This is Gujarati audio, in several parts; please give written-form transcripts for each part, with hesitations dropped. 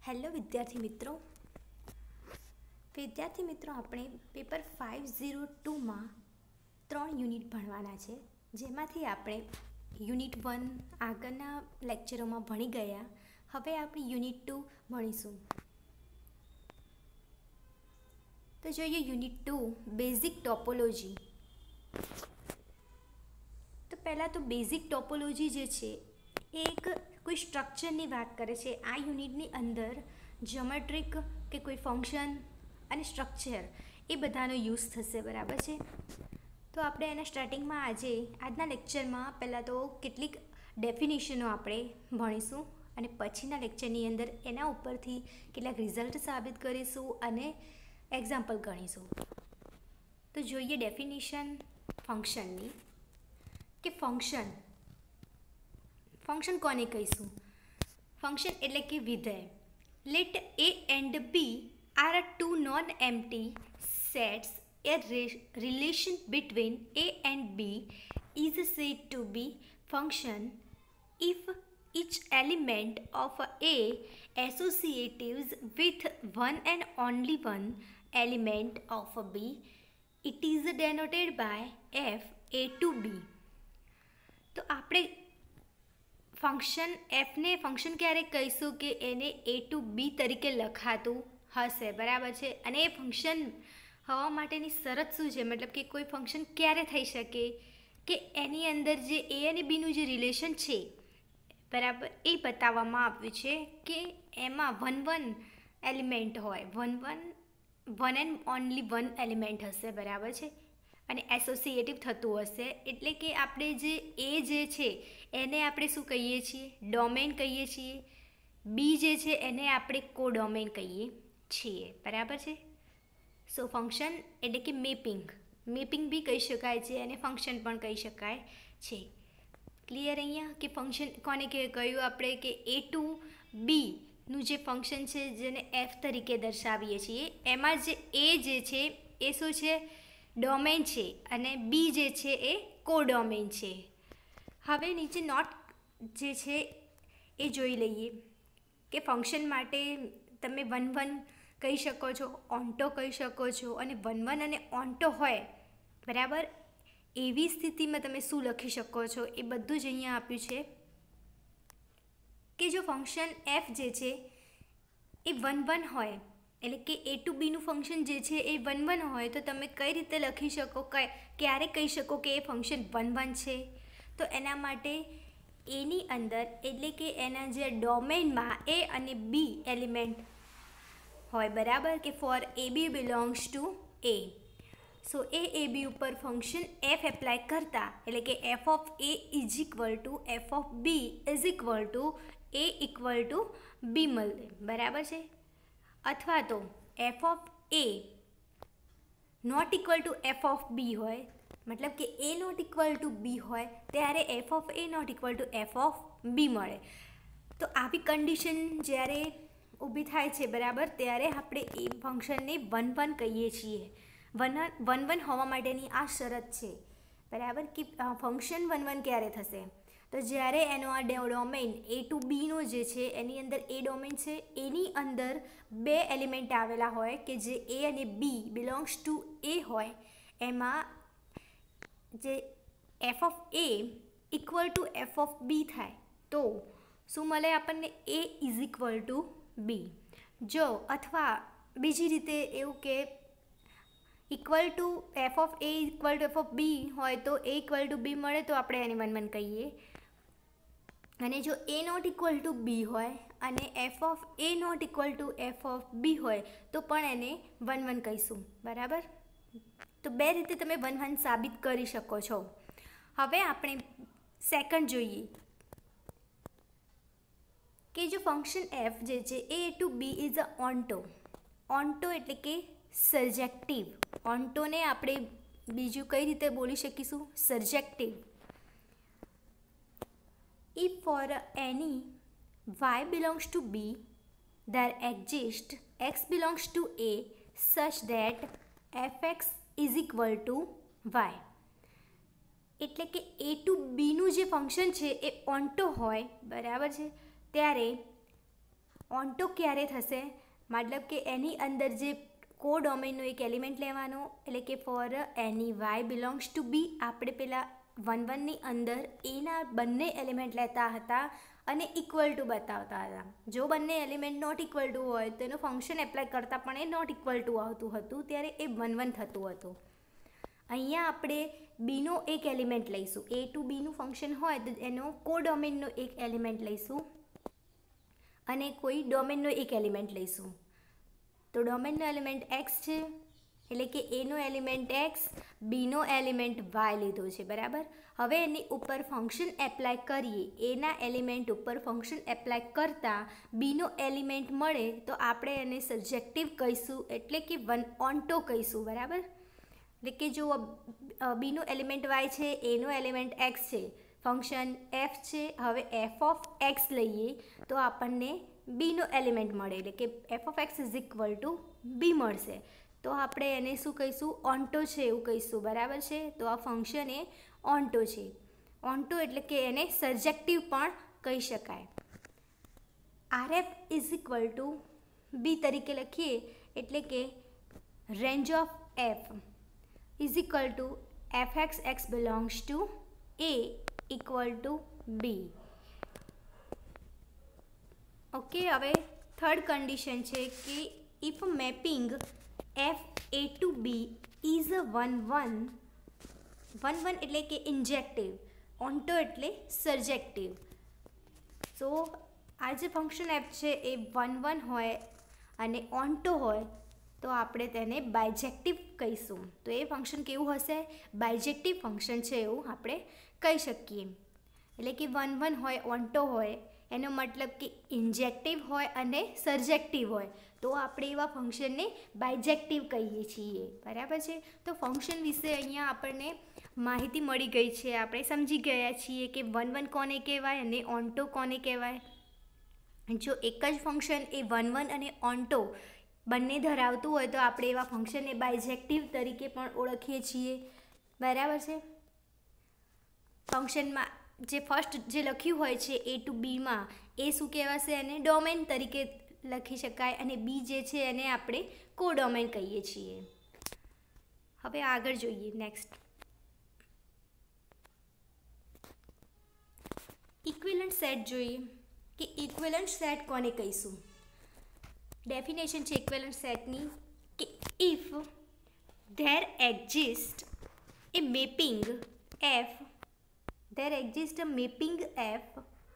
હેલો વિદ્યાર્થી મિત્રો આપણે પેપર 502માં 3 યુનિટ ભણવાના છે, જેમાંથી આપણે યુનિટ 1 આગળના લેક્ચરોમાં ભણી ગયા. હવે આપણે યુનિટ 2 ભણીશું. તો જોઈએ યુનિટ 2 બેઝિક ટોપોલોજી. તો પહેલાં તો બેઝિક ટોપોલોજી જે છે એ એક કોઈ સ્ટ્રક્ચરની વાત કરે છે. આ યુનિટની અંદર જ્યોમેટ્રિક કે કોઈ ફંક્શન અને સ્ટ્રક્ચર એ બધાનો યુઝ થશે, બરાબર છે. તો આપણે એના સ્ટાર્ટિંગમાં આજના લેક્ચરમાં પહેલાં તો કેટલીક ડેફિનેશનો આપણે ભણીશું અને પછીના લેક્ચરની અંદર એના ઉપરથી કેટલાક રિઝલ્ટ સાબિત કરીશું અને એક્ઝામ્પલ ગણીશું. તો જોઈએ ડેફિનેશન ફંક્શનની કે ફંક્શન કોને કહીશું? ફંક્શન એટલે કે વિધેય. Let a and b are two non-empty sets. A relation between a and b is said to be function if each element of a associates with one and only one element of b. It is denoted by f a to b. તો આપણે ફંક્શન એફને ફંક્શન ક્યારે કહીશું કે એને એ ટુ બી તરીકે લખાતું હશે, બરાબર છે. અને એ ફંક્શન હોવા માટેની શરત શું છે? મતલબ કે કોઈ ફંક્શન ક્યારે થઈ શકે કે એની અંદર જે એ અને બીનું જે રિલેશન છે, બરાબર, એ બતાવવામાં આવ્યું છે કે એમાં વન એલિમેન્ટ હોય, one and only one element હશે, બરાબર છે. અને એસોસિએટિવ થતું હશે, એટલે કે આપણે જે છે એને આપણે શું કહીએ છીએ? ડોમેન કહીએ છીએ. બી જે છે એને આપણે કોડોમેન કહીએ છીએ, બરાબર છે. સો ફંક્શન એટલે કે મેપિંગ બી કહી શકાય છે અને ફંક્શન પણ કહી શકાય છે. ક્લિયર અહીંયા કે ફંક્શન કોને કહ્યું આપણે કે એ ટુ બીનું જે ફંક્શન છે જેને એફ તરીકે દર્શાવીએ છીએ, એમાં જે છે એ શું છે? ડોમેન છે અને બી જે છે એ કોડોમેન છે. હવે નીચે નોટ જે છે એ જોઈ લઈએ કે ફંક્શન માટે તમે વન કહી શકો છો, ઓન્ટો કહી શકો છો. અને વન અને ઓન્ટો હોય, બરાબર, એવી સ્થિતિમાં તમે શું લખી શકો છો એ બધું જ અહીંયા આપ્યું છે કે જો ફંક્શન એફ જે છે એ વન હોય, એટલે કે એ ટુ બીનું ફંક્શન જે છે એ વન હોય, તો તમે કઈ રીતે લખી શકો, ક્યારે કહી શકો કે એ ફંક્શન વન છે? તો એના માટે એની અંદર એટલે કે એના જે ડોમેનમાં એ અને બી એલિમેન્ટ હોય, બરાબર, કે for A B belongs to A. So A B ઉપર ફંક્શન એફ એપ્લાય કરતા, એટલે કે F of A is equal to F of B is equal to A equal to B મળે, બરાબર છે. અથવા તો F of A not equal to F of B હોય, મતલબ કે A not equal to B હોય ત્યારે F of A not equal to F of B મળે. તો આવી કન્ડિશન જ્યારે ઊભી થાય છે, બરાબર, ત્યારે આપણે એ ફંક્શનને વન કહીએ છીએ. વન હોવા માટેની આ શરત છે, બરાબર, કે ફંક્શન વન ક્યારે થશે? તો જ્યારે એનો આ ડોમેન એ ટુ બીનો જે છે એની અંદર એ ડોમેન છે, એની અંદર બે એલિમેન્ટ આવેલા હોય કે જે એ અને બી બિલોંગ્સ ટુ એ હોય, એમાં જે F of A equal to F of B થાય તો શું મળે આપણને? A is equal to B. જો અથવા બીજી રીતે એવું કે equal to F of A equal to F of B હોય તો એ ઇક્વલ ટુ બી મળે તો આપણે એને વન કહીએ. અને જો A not equal to B હોય અને F of A not equal to F of B હોય તો પણ એને વન કહીશું, બરાબર. તો બે રીતે તમે વન સાબિત કરી શકો છો. હવે આપણે સેકન્ડ જોઈએ કે જો ફંક્શન એફ જે છે એ ટુ બી ઇઝ અ ઓન્ટો એટલે કે સર્જેક્ટિવ. ઓન્ટોને આપણે બીજું કઈ રીતે બોલી શકીશું? સર્જેક્ટિવ. If for any y belongs to b, there exists x belongs to a such that fx is equal to y. એટલે કે એ ટુ બીનું જે ફંક્શન છે એ ઓન્ટો હોય, બરાબર છે, ત્યારે ઓન્ટો ક્યારે થશે? મતલબ કે એની અંદર જે કોડોમેનનો એક એલિમેન્ટ લેવાનો, એટલે કે for any Y belongs to B આપણે પેલા 1 1ની અંદર એના બંને એલિમેન્ટ લેતા હતા અને ઇક્વલ ટુ બતાવતા હતા. જો બંને એલિમેન્ટ નોટ ઇક્વલ ટુ હોય તો એનું ફંક્શન એપ્લાય કરતાં પણ એ નોટ ઇક્વલ ટુ આવતું હતું, ત્યારે એ 1 1 થતું હતું. અહીંયા આપણે બીનો એક એલિમેન્ટ લઈશું. એ ટુ બીનું ફંક્શન હોય તો એનો કોડોમેનનો એક એલિમેન્ટ લઈશું અને કોઈ ડોમેનનો એક એલિમેન્ટ લઈશું. તો ડોમેનનો એલિમેન્ટ એક્સ છે, એટલે કે એનો એલિમેન્ટ એક્સ, બીનો એલિમેન્ટ વાય લીધો છે, બરાબર. હવે એની ઉપર ફંક્શન એપ્લાય કરીએ, એના એલિમેન્ટ ઉપર ફંક્શન એપ્લાય કરતાં બીનો એલિમેન્ટ મળે તો આપણે એને સબ્જેક્ટિવ કહીશું, એટલે કે ઓન્ટો કહીશું, બરાબર. એટલે કે જો બીનો એલિમેન્ટ વાય છે, એનો એલિમેન્ટ એક્સ છે, ફંક્શન એફ છે. હવે એફ ઓફ એક્સ લઈએ તો આપણને બીનો એલિમેન્ટ મળે, એટલે કે F of X is equal to B મળશે. તો આપણે એને શું કહીશું? ઓન્ટો છે એવું કહીશું, બરાબર છે. તો આ ફંક્શન એ ઓન્ટો છે. ઓન્ટો એટલે કે એને સબ્જેક્ટિવ પણ કહી શકાય. R F is equal to B તરીકે લખીએ, એટલે કે range of F is equal to F X X belongs to A equal to B. Okay, હવે થર્ડ કન્ડિશન છે કે if mapping F A to B is 1 1 1 1 એટલે કે ઇન્જેક્ટિવ, ઓન્ટો એટલે સર્જેક્ટિવ. સો આ જે ફંક્શન એફ છે એ 1 1 હોય અને ઓન્ટો હોય તો આપણે તેને બાયજેક્ટિવ કહીશું. તો એ ફંક્શન કેવું હશે? બાયજેક્ટિવ ફંક્શન છે એવું આપણે કહી શકીએ. એટલે કે 1 1 હોય, ઓન્ટો હોય, એનો મતલબ કે ઇન્જેક્ટિવ હોય અને સર્જેક્ટિવ હોય, તો આપણે એવા ફંક્શનને બાયજેક્ટિવ કહીએ છીએ, બરાબર છે. તો ફંક્શન વિશે અહીંયા આપણને માહિતી મળી ગઈ છે. આપણે સમજી ગયા છીએ કે 1 1 કોને કહેવાય અને ઓન્ટો કોને કહેવાય. જો એક જ ફંક્શન એ 1 1 અને ઓન્ટો બંને ધરાવતું હોય તો આપણે એવા ફંક્શનને બાયજેક્ટિવ તરીકે પણ ઓળખીએ છીએ, બરાબર છે. ફંક્શનમાં જે ફર્સ્ટ જે લખ્યું હોય છે એ ટુ બીમાં, એ શું કહેવાશે? એને ડોમેન તરીકે લખી શકાય અને બી જે છે એને આપણે કોડોમેન કહીએ છીએ. હવે આગળ જોઈએ, નેક્સ્ટ ઇક્વિવેલન્ટ સેટ જોઈએ કે ઇક્વિવેલન્ટ સેટ કોને કહીશું. ડેફિનેશન છે ઇક્વિવેલન્ટ સેટની કે if there exist a mapping F, there exists a mapping f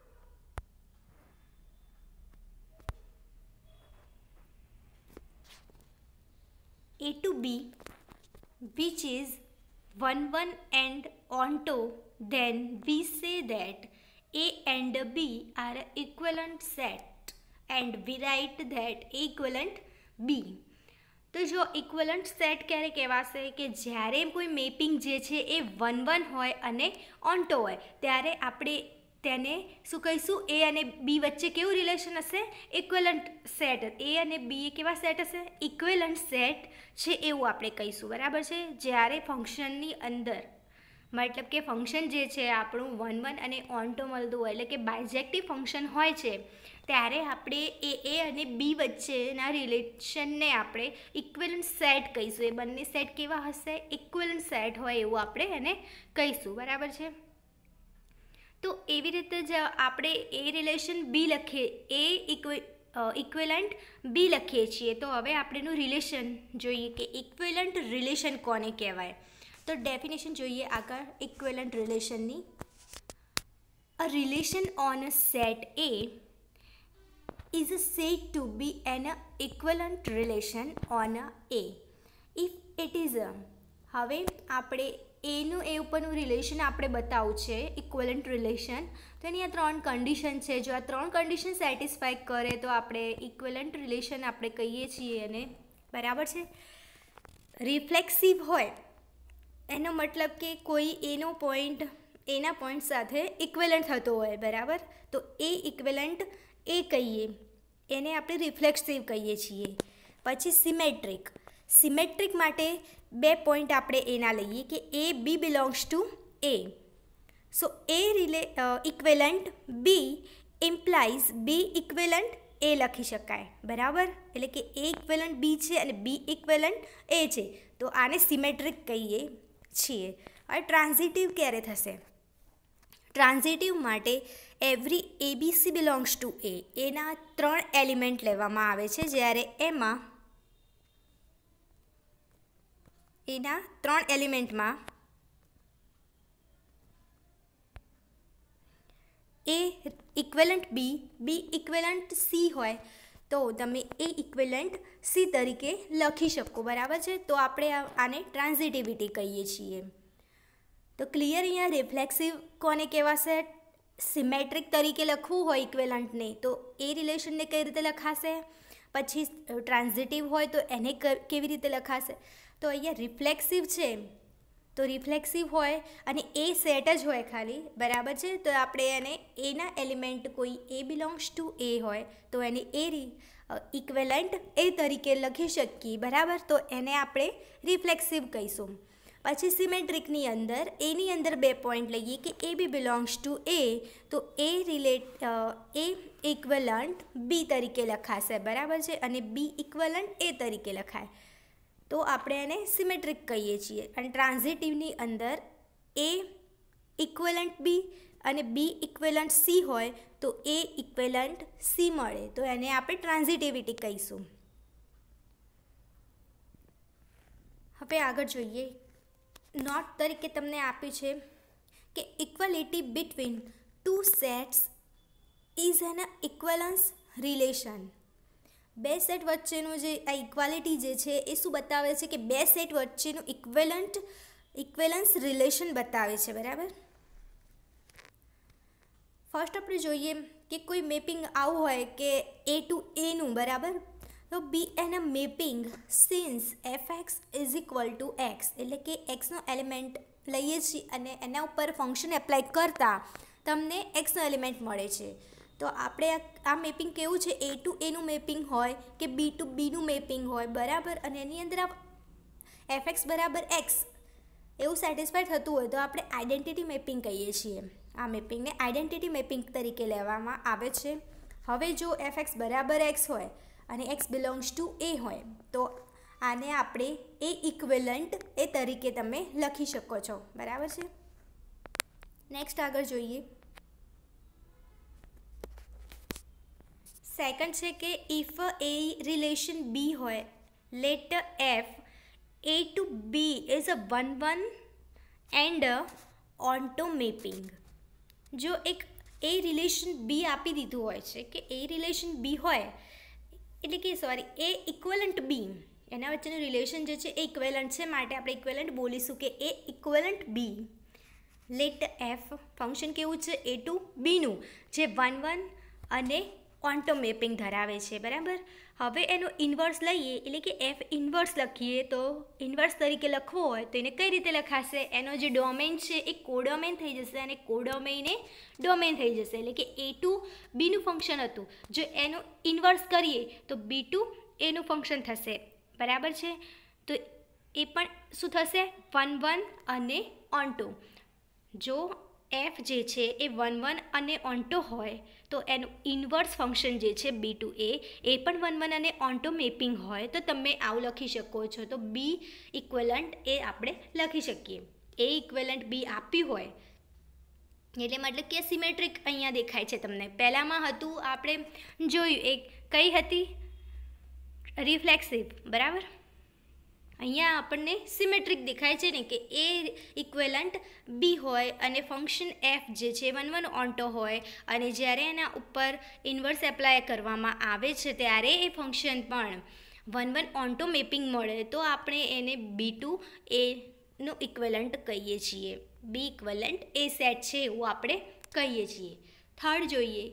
a to b which is 1 1 and onto, then we say that a and b are an equivalent set and we write that a equivalent b. તો જો ઇક્વલન્ટ સેટ ક્યારે કહેવાશે? કે જ્યારે કોઈ મેપિંગ જે છે એ 1 1 હોય અને ઓન્ટો હોય, ત્યારે આપણે તેને શું કહીશું? એ અને બી વચ્ચે કેવું રિલેશન હશે? Equivalent set. એ અને બી એ કેવા સેટ હશે? ઇક્વલન્ટ સેટ છે એવું આપણે કહીશું, બરાબર છે. જ્યારે ફંક્શનની અંદર મતલબ કે ફંક્શન જે છે આપણું 1 1 અને ઓન્ટો મળતું હોય, એટલે કે બાયજેક્ટિવ ફંક્શન હોય છે, ત્યારે આપણે એ અને બી વચ્ચેના રિલેશનને આપણે ઇક્વિવેલન્ટ સેટ કહીશું. એ બંને સેટ કેવા હશે? ઇક્વિવેલન્ટ સેટ હોય એવું આપણે એને કહીશું, બરાબર છે. તો એવી રીતે જ આપણે એ રિલેશન બી લખીએ, એ ઇક્વિવેલન્ટ બી લખીએ છીએ. તો હવે આપણે એનું રિલેશન જોઈએ કે ઇક્વિવેલન્ટ રિલેશન કોને કહેવાય. તો ડેફિનેશન જોઈએ આગળ ઇક્વિવેલન્ટ રિલેશનની. A relation on a set A is said to be an equivalent relation on a if it is a. હવે આપણે એનું એ ઉપરનું રિલેશન આપણે બતાવવું છે ઇક્વિવેલન્ટ રિલેશન. તો એની આ 3 કન્ડિશન છે. જો આ 3 કન્ડિશન સેટિસ્ફાય કરે તો આપણે ઇક્વિવેલન્ટ રિલેશન આપણે કહીએ છીએ એને, બરાબર છે. રિફ્લેક્સિવ હોય એનો મતલબ કે કોઈ એનો પોઈન્ટ એના પોઈન્ટ સાથે ઇક્વિવેલન્ટ થતો હોય, બરાબર. તો એ ઇક્વિવેલન્ટ એ કહીએ, એને આપણે રિફ્લેક્સિવ કહીએ છીએ. પછી સિમેટ્રિક. સિમેટ્રિક માટે 2 પોઈન્ટ આપણે એના લઈએ કે A B belongs to A. So A equivalent B implies B equivalent A લખી શકાય, બરાબર. એટલે કે એ ઇક્વેલન્ટ બી છે અને બી ઇક્વેલન્ટ એ છે, તો આને સિમેટ્રિક કહીએ છીએ. હવે ટ્રાન્ઝિટિવ ક્યારે થશે? ટ્રાન્ઝિટિવ માટે every ABC belongs to A, એના 3 એલિમેન્ટ લેવામાં આવે છે, જ્યારે એમાં એના 3 એલિમેન્ટમાં A equivalent B, B equivalent C હોય તો તમે એ ઇક્વેલન્ટ સી તરીકે લખી શકો, બરાબર છે. તો આપણે આને ટ્રાન્ઝિટિવિટી કહીએ છીએ. તો ક્લિયર. અહીંયા રિફ્લેક્સિવ કોને કહેવાશે? સિમેટ્રિક તરીકે લખવું હોય ઇક્વેલન્ટને તો એ રિલેશનને કઈ રીતે લખાશે, પછી ટ્રાન્ઝિટિવ હોય તો એને કેવી રીતે લખાશે. તો અહીંયા રિફ્લેક્સિવ છે તો રિફ્લેક્સિવ હોય અને એ સેટ જ હોય ખાલી, બરાબર છે. તો આપણે એને એના એલિમેન્ટ કોઈ એ બિલોંગ્સ ટુ એ હોય તો એને એ ઇક્વેલન્ટ એ તરીકે લખી શકીએ, બરાબર. તો એને આપણે રિફ્લેક્સિવ કહીશું. પછી સિમેટ્રિકની અંદર એની અંદર 2 પોઈન્ટ લઈએ કે એ બી બિલોંગ્સ ટુ એ, તો એ ઇક્વલન્ટ બી તરીકે લખાશે, બરાબર છે, અને બી ઇક્વલન્ટ એ તરીકે લખાય, તો આપણે એને સિમેટ્રિક કહીએ છીએ. અને ટ્રાન્ઝિટિવની અંદર એ ઇક્વલન્ટ બી અને બી ઇક્વલન્ટ સી હોય તો એ ઇક્વલન્ટ સી મળે, તો એને આપણે ટ્રાન્ઝિટિવિટી કહીશું. હવે આગળ જોઈએ. નોટ તરીકે તમને આપ્યું છે કે equality between 2 sets is an equivalence relation. 2 set વચ્ચેનું જે આ ઇક્વાલિટી જે છે એ શું બતાવે છે કે 2 સેટ વચ્ચેનું ઇક્વેલન્સ રિલેશન બતાવે છે, બરાબર. ફર્સ્ટ આપણે જોઈએ કે કોઈ મેપિંગ આવું હોય કે એ ટુ એનું, બરાબર. તો B an mapping since F is equal to X, એટલે કે એક્સનો એલિમેન્ટ લઈએ છીએ અને એના ઉપર ફંક્શન એપ્લાય કરતાં તમને એક્સનો એલિમેન્ટ મળે છે. તો આપણે આ મેપિંગ કેવું છે? એ ટુ એનું મેપિંગ હોય કે બી ટુ બીનું મેપિંગ હોય, બરાબર. અને એની અંદર આ એફ બરાબર એક્સ એવું સેટિસ્ફાય થતું હોય તો આપણે આઈડેન્ટિટી મેપિંગ કહીએ છીએ. આ મેપિંગને આઈડેન્ટિટી મેપિંગ તરીકે લેવામાં આવે છે. હવે જો એફ બરાબર એક્સ હોય અને એક્સ બિલોંગ્સ ટુ એ હોય તો આને આપણે એ ઇક્વેલન્ટ એ તરીકે તમે લખી શકો છો, બરાબર છે. નેક્સ્ટ આગળ જોઈએ. સેકન્ડ છે કે ઇફ એ રિલેશન બી હોય, let F A to B is a 1-1 and onto mapping. જો એક એ રિલેશન બી આપી દીધું હોય છે કે એ રિલેશન બી હોય, એટલે કે એ ઇક્વલન્ટ બી, એના વચ્ચેનું રિલેશન જે છે એ ઇક્વેલન્ટ છે, માટે આપણે ઇક્વેલન્ટ બોલીશું કે A equivalent B. Let F function કેવું છે? એ ટુ બીનું, જે 1-1 અને ઓન્ટો મેપિંગ ધરાવે છે, બરાબર. હવે એનો ઇન્વર્સ લઈએ, એટલે કે એફ ઇન્વર્સ લખીએ તો ઇન્વર્સ તરીકે લખવો હોય તો એને કઈ રીતે લખાશે? એનો જે ડોમેન છે એ કોડોમેન થઈ જશે અને કોડોમેન એ ડોમેન થઈ જશે. એટલે કે એ ટુ બીનું ફંક્શન હતું, જો એનું ઇન્વર્સ કરીએ તો બી ટુ એનું ફંક્શન થશે, બરાબર છે. તો એ પણ શું થશે? 1-1 અને ઓન્ટો. જો એફ જે છે એ 1-1 અને ઓન્ટો હોય તો એનું ઇન્વર્સ ફંક્શન જે છે બી ટુ એ પણ 1-1 અને ઓન્ટો મેપિંગ હોય તો તમે આવું લખી શકો છો. તો બી ઇક્વલન્ટ એ આપણે લખી શકીએ. એ ઇક્વલન્ટ બી આપ્યું હોય એટલે મતલબ કે સિમેટ્રિક અહીંયા દેખાય છે તમને. પહેલાંમાં હતું આપણે જોયું એક કઈ હતી? રિફ્લેક્સિવ, બરાબર. અહીંયા આપણને સિમેટ્રિક દેખાય છે ને કે એ ઇક્વેલન્ટ બી હોય અને ફંક્શન એફ જે છે 1-1 ઓન્ટો હોય અને જ્યારે એના ઉપર ઇન્વર્સ એપ્લાય કરવામાં આવે છે ત્યારે એ ફંક્શન પણ 1-1 ઓન્ટો મેપિંગ મળે તો આપણે એને બી ટુ એનું ઇક્વેલન્ટ કહીએ છીએ. બી ઇક્વેલન્ટ એ સેટ છે એવું આપણે કહીએ છીએ. થર્ડ જોઈએ.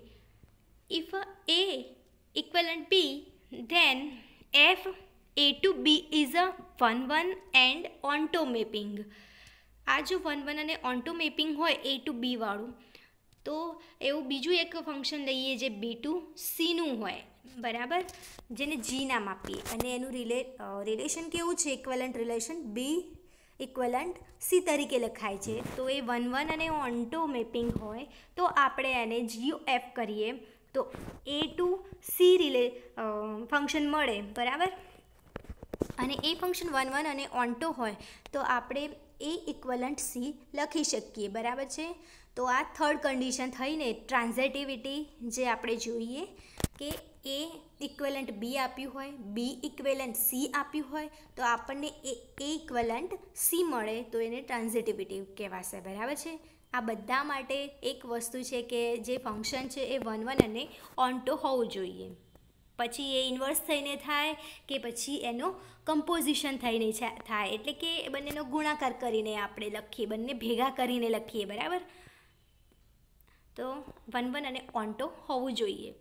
If A equivalent B then F A to B is a 1-1 and onto mapping. આ જો 1-1 અને ઓન્ટો મેપિંગ હોય એ ટુ બી વાળું તો એવું બીજું એક ફંક્શન લઈએ જે બી ટુ સીનું હોય, બરાબર, જેને જી નામ આપીએ અને એનું રિલેશન કેવું છે? Equivalent relation B equivalent C તરીકે લખાય છે. તો એ 1-1 અને ઓન્ટો મેપિંગ હોય તો આપણે એને જી એફ કરીએ તો એ ટુ સી ફંક્શન મળે, બરાબર. અને એ ફંક્શન 1 1 અને ઓન્ટો હોય તો આપણે એ ઇક્વલન્ટ સી લખી શકીએ, બરાબર છે. તો આ થર્ડ કન્ડિશન થઈને ટ્રાન્ઝિટિવિટી જે આપણે જોઈએ કે એ ઇક્વલન્ટ બી આપ્યું હોય, બી ઇક્વલન્ટ સી આપ્યું હોય તો આપણને એ ઇક્વલન્ટ સી મળે તો એને ટ્રાન્ઝિટિવિટી કહેવાશે, બરાબર છે. આ બધા માટે એક વસ્તુ છે કે જે ફંક્શન છે એ 1 1 અને ઓન્ટો હોવું જોઈએ. પછી એ ઇન્વર્સ થઈને થાય કે પછી એનો કમ્પોઝિશન થઈને થાય, એટલે કે બંનેનો ગુણાકાર કરીને આપણે લખીએ, બંને ભેગા કરીને લખીએ, બરાબર. તો 1 1 અને ઓન્ટો હોવું જોઈએ.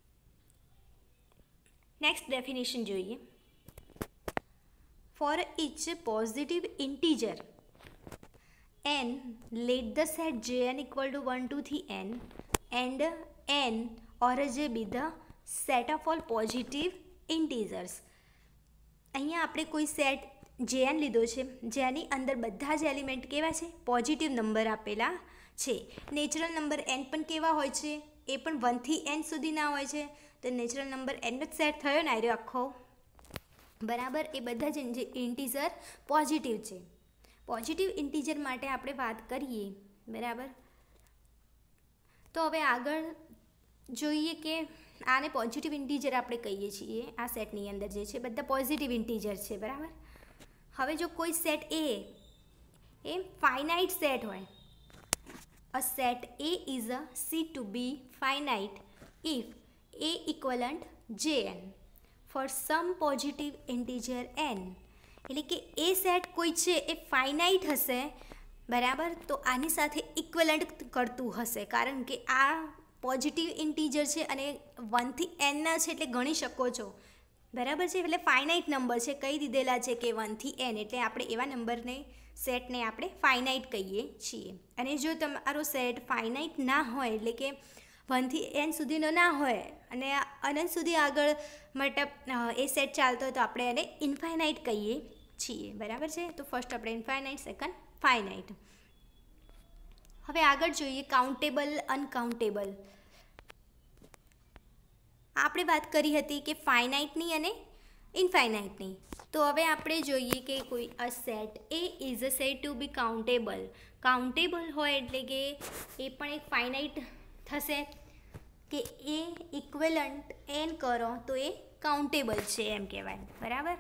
નેક્સ્ટ ડેફિનેશન જોઈએ. For each positive integer n, let the set jn equal to 1 2 3 n and n or j be the set of all positive integers. અહીંયા આપણે કોઈ સેટ jn લીધો છે જેની અંદર બધા જ એલિમેન્ટ કેવા છે, પોઝિટિવ નંબર આપેલા છે. નેચરલ નંબર n પણ કેવા હોય છે, એ પણ 1 થી n સુધીના હોય છે. તો નેચરલ નંબર n જ સેટ થયો ને આર્યો આખો, બરાબર. એ બધા જ ઇન્ટીજર પોઝિટિવ છે. પોઝિટિવ ઇન્ટીજર માટે આપણે વાત કરીએ, બરાબર. તો હવે આગળ જોઈએ કે આને પોઝિટિવ ઇન્ટીજર આપણે કહીએ છીએ. આ સેટની અંદર જે છે બધા પોઝિટિવ ઇન્ટીજર છે, બરાબર. હવે જો કોઈ સેટ એ ફાઇનાઇટ સેટ હોય, a set A is a C to be finite if A equivalent Jn for some positive integer n. એટલે કે એ સેટ કોઈ છે એ ફાઇનાઇટ હશે, બરાબર. તો આની સાથે ઇક્વલન્ટ કરતું હશે, કારણ કે આ પોઝિટિવ ઇન્ટીજર છે અને 1 થી nના છે એટલે ગણી શકો છો, બરાબર છે. એટલે ફાઇનાઇટ નંબર છે, કહી દીધેલા છે કે 1 થી n, એટલે આપણે એવા નંબરને સેટને આપણે ફાઇનાઇટ કહીએ છીએ. અને જો તમારો સેટ ફાઇનાઇટ ના હોય, એટલે કે 1 થી n સુધીનો ના હોય અને અનંત સુધી આગળ મતલબ એ સેટ ચાલતો હોય તો આપણે એને ઇન્ફાઇનાઇટ કહીએ છીએ, બરાબર છે. તો ફર્સ્ટ આપણે ઇન્ફાઇનાઇટ, સેકન્ડ ફાઇનાઇટ. હવે આગળ જોઈએ કાઉન્ટેબલ, અનકાઉન્ટેબલ. આપણે વાત કરી હતી કે ફાઇનાઇટની અને ઇન્ફાઇનાઇટની. તો હવે આપણે જોઈએ કે કોઈ a set A is a set to be countable. Countable હોય એટલે કે એ પણ એક ફાઇનાઇટ થશે કે એ ઇક્વલન્ટ n કરો તો એ કાઉન્ટેબલ છે એમ કહેવાય, બરાબર.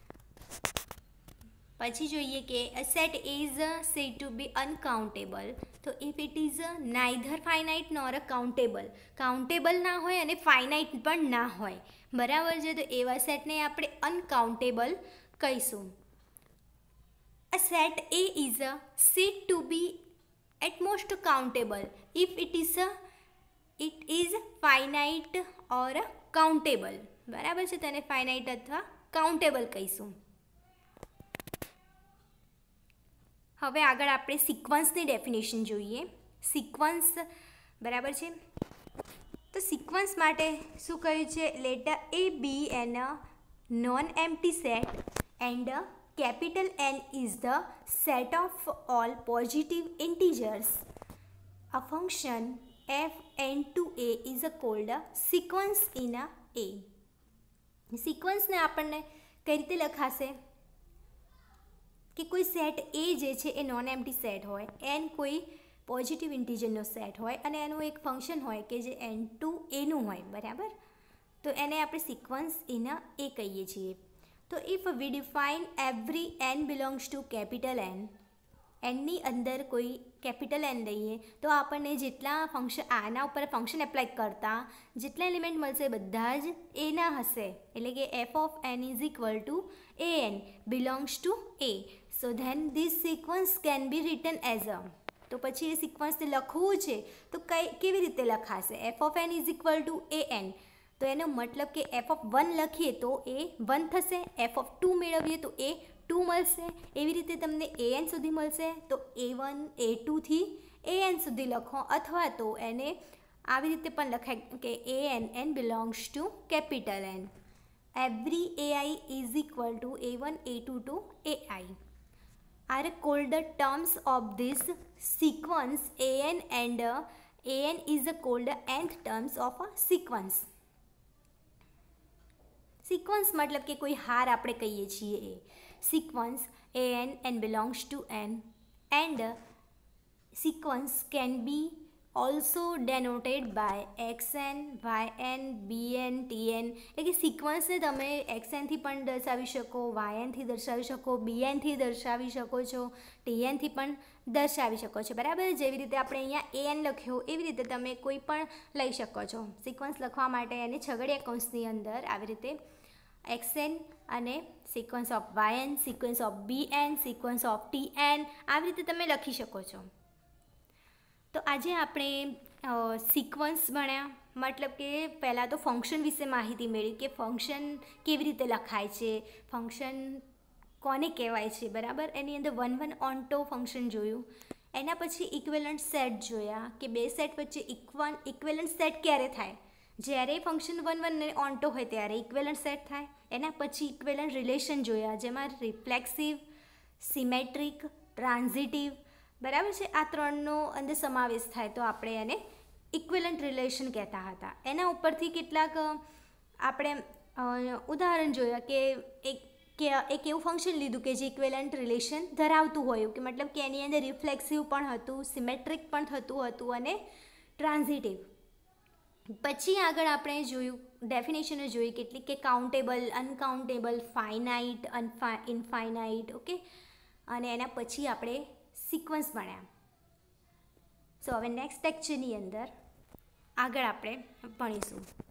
પછી જોઈએ કે a set is said to be uncountable. તો if it is neither finite nor a countable, countable ના હોય અને ફાઇનાઇટ પણ ના હોય, બરાબર છે. તો એવા સેટને આપણે અનકાઉન્ટેબલ કહીશું. A set A is said to be at most countable if it is finite or countable, બરાબર છે. તેને ફાઇનાઇટ અથવા કાઉન્ટેબલ કહીશું. હવે આગળ આપણે સિક્વન્સની ડેફિનેશન જોઈએ. સિક્વન્સ, બરાબર છે. તો સિક્વન્સ માટે શું કહ્યું છે, let A be an non empty set and capital N is the set of all positive integers. A function f n to a is called a sequence in a. સિક્વન્સને આપણને કઈ રીતે લખાશે કે કોઈ સેટ એ જે છે એ નોન એમ્પ્ટી સેટ હોય, એન કોઈ પોઝિટિવ ઇન્ટીજરનો સેટ હોય અને એનું એક ફંક્શન હોય કે જે n ટુ એનું હોય, બરાબર. તો એને આપણે સિક્વન્સ ઇન એ કહીએ છીએ. તો if we define every n belongs to capital n, એનની અંદર કોઈ કેપિટલ n લઈએ તો આપણને જેટલા ફંક્શન આના ઉપર ફંક્શન એપ્લાય કરતા જેટલા એલિમેન્ટ મળશે બધા જ એના હશે, એટલે કે F of n is equal to a n belongs to A. So then this sequence can be written as a. તો પછી એ સિક્વન્સને લખવું છે તો કેવી રીતે લખાશે, f of n is equal to a n. તો એનો મતલબ કે એફ ઓફ 1 લખીએ તો એ 1 થશે, એફ ઓફ 2 મેળવીએ તો એ 2 મળશે. એવી રીતે તમને એ એન સુધી મળશે તો A1 A2 થી AN સુધી લખો, અથવા તો એને આવી રીતે પણ લખાય કે AN belongs to capital N. Every AI is equal to A1 A2 to AI are called the terms of this sequence AN and an is called the nth terms of a sequence. Sequence મતલબ કે કોઈ હાર આપણે કહીએ છીએ એ sequence an belongs to n and sequence can be also denoted by xn, yn, bn, tn. એટલે કે સિક્વન્સને તમે xnથી પણ દર્શાવી શકો, ynથી દર્શાવી શકો, bnથી દર્શાવી શકો છો, tnથી પણ દર્શાવી શકો છો. બરાબર, જેવી રીતે આપણે અહીંયા an લખ્યો એવી રીતે તમે કોઈ પણ લઈ શકો છો. સિક્વન્સ લખવા માટે એને છગડીયા કૌંસની અંદર આવી રીતે xn અને sequence of yn, sequence of bn, sequence of tn આવી રીતે તમે લખી શકો છો. તો આજે આપણે સિક્વન્સ ભણ્યા, મતલબ કે પહેલાં તો ફંક્શન વિશે માહિતી મેળવી કે ફંક્શન કેવી રીતે લખાય છે, ફંક્શન કોને કહેવાય છે. બરાબર, એની અંદર 1 ઓન્ટો ફંક્શન જોયું. એના પછી ઇક્વેલન્ટ સેટ જોયા કે બે સેટ વચ્ચે ઇક્વેલન્ટ સેટ ક્યારે થાય, જ્યારે ફંક્શન 1 ને ઓન્ટો હોય ત્યારે ઇક્વેલન્ટ સેટ થાય. એના પછી ઇક્વેલન્ટ રિલેશન જોયા, જેમાં રિફ્લેક્સિવ, સિમેટ્રિક, ટ્રાન્ઝિટિવ, બરાબર છે, આ ત્રણનો અંદર સમાવેશ થાય તો આપણે એને ઇક્વેલન્ટ રિલેશન કહેતા હતા. એના ઉપરથી કેટલાક આપણે ઉદાહરણ જોયા કે એક એવું ફંક્શન લીધું કે જે ઇક્વેલન્ટ રિલેશન ધરાવતું હોય, કે મતલબ કે એની અંદર રિફ્લેક્સિવ પણ હતું, સિમેટ્રિક પણ થતું હતું અને ટ્રાન્ઝિટિવ. પછી આગળ આપણે જોયું, ડેફિનેશનો જોઈ કેટલી કે countable, uncountable, finite, infinite, okay. અને એના પછી આપણે સિક્વન્સ ભણ્યા. સો હવે નેક્સ્ટ લેક્ચરની અંદર આગળ આપણે ભણીશું.